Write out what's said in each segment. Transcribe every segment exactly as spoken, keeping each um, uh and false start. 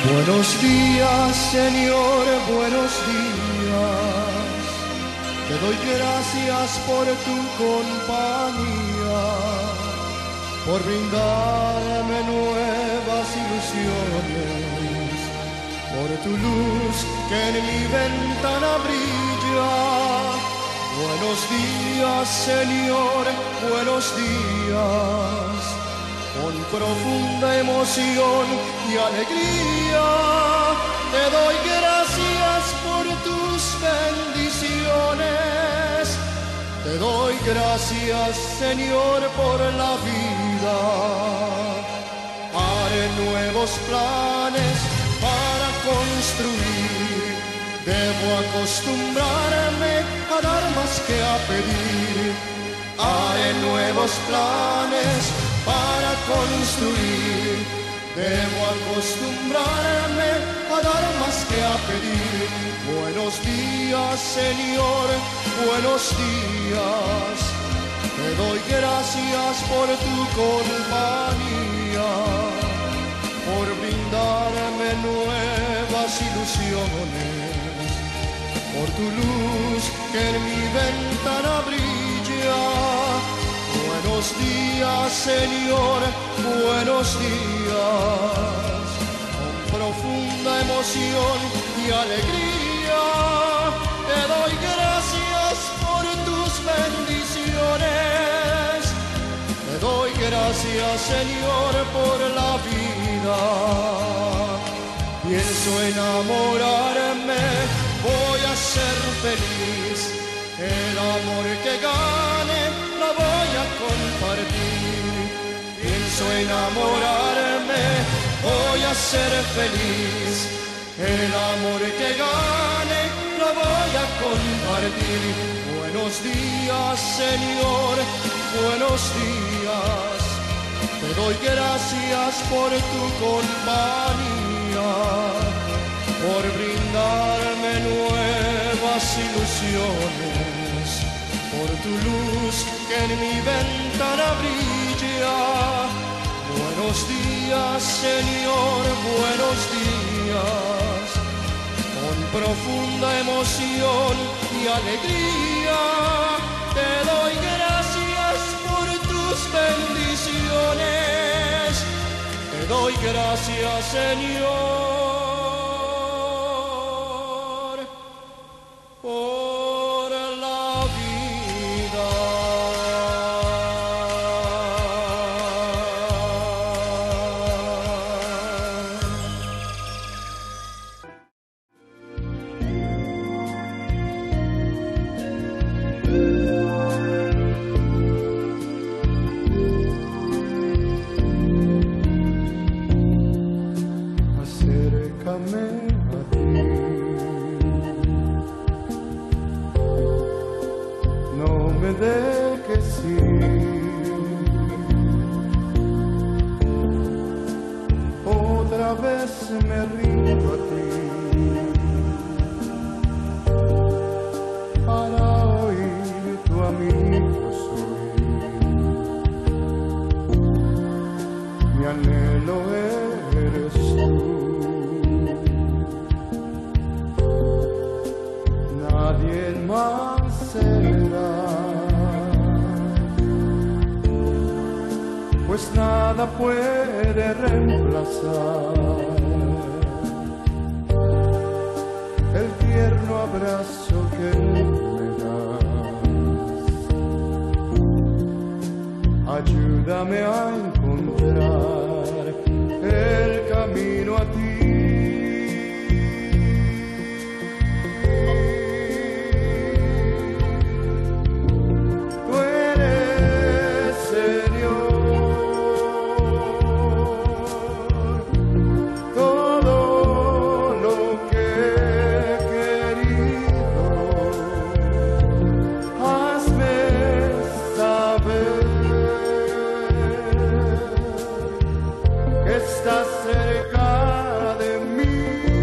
Buenos días, Señor, buenos días. Te doy gracias por tu compañía, por brindarme nuevas ilusiones, por tu luz que en mi ventana brilla. Buenos días, Señor, buenos días. Con profunda emoción y alegría te doy gracias por tus bendiciones. Te doy gracias, Señor, por la vida. Haré nuevos planes para construir. Debo acostumbrarme a dar más que a pedir. Haré nuevos planes para construir. Debo acostumbrarme a dar más que a pedir. Buenos días, Señor, buenos días. Te doy gracias por tu compañía, por brindarme nuevas ilusiones, por tu luz que en mi ventana brilla. Buenos días, Señor, buenos días. Con profunda emoción y alegría te doy gracias por tus bendiciones. Te doy gracias, Señor, por la vida. Pienso enamorarme, voy a ser feliz. El amor que gane lo voy a compartir. Pienso enamorarme, voy a ser feliz. El amor que gane lo voy a compartir. Buenos días, Señor, buenos días. Te doy gracias por tu compañía, por brindarme nuevas ilusiones, por tu luz que en mi ventana brilla. Buenos días, Señor, buenos días. Con profunda emoción y alegría te doy gracias por tus bendiciones. Te doy gracias, Señor, por la vida. Acércame a ti, no me dejes ir. Otra vez me rindo a ti para oír tu amigo soy. Mi anhelo eres tú. Nadie más será, pues nada puede reemplazar el tierno abrazo que me das. Ayúdame a encontrar el camino a ti. Estás cerca de mí.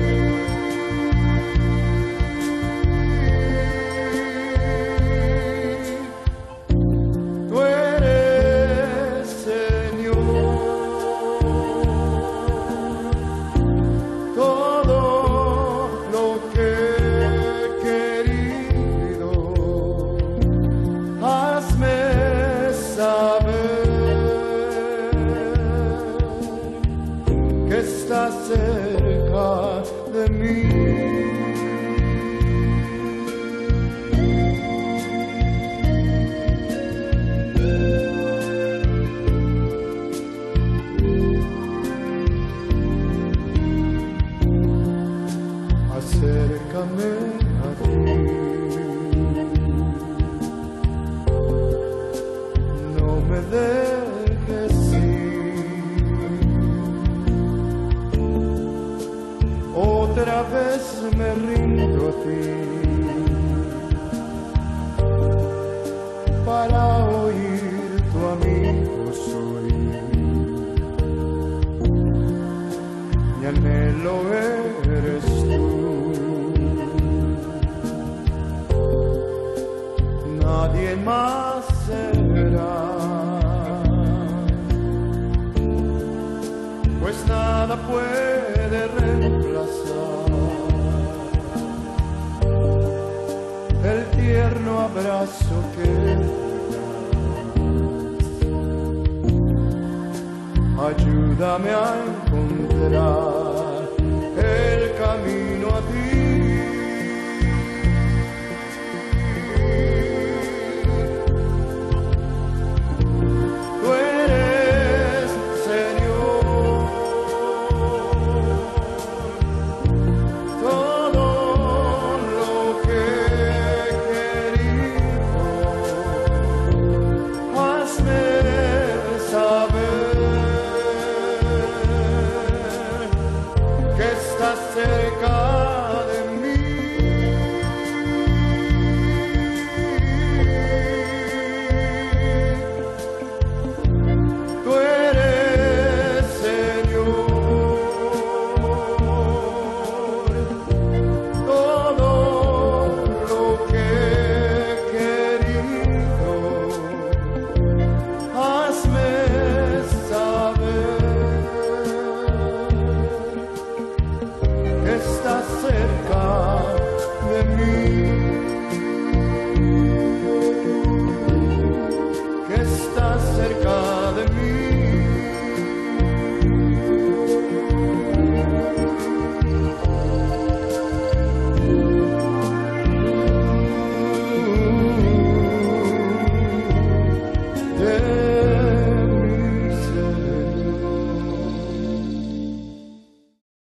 Tú eres Señor. más cerca de mí. Acércame a ti, no me dejes ir, otra vez me rindo a ti, para oír tu amigo soy, mi anhelo eres tú. Nadie más será, pues nada puede reemplazar el tierno abrazo que me das. Ayúdame a encontrar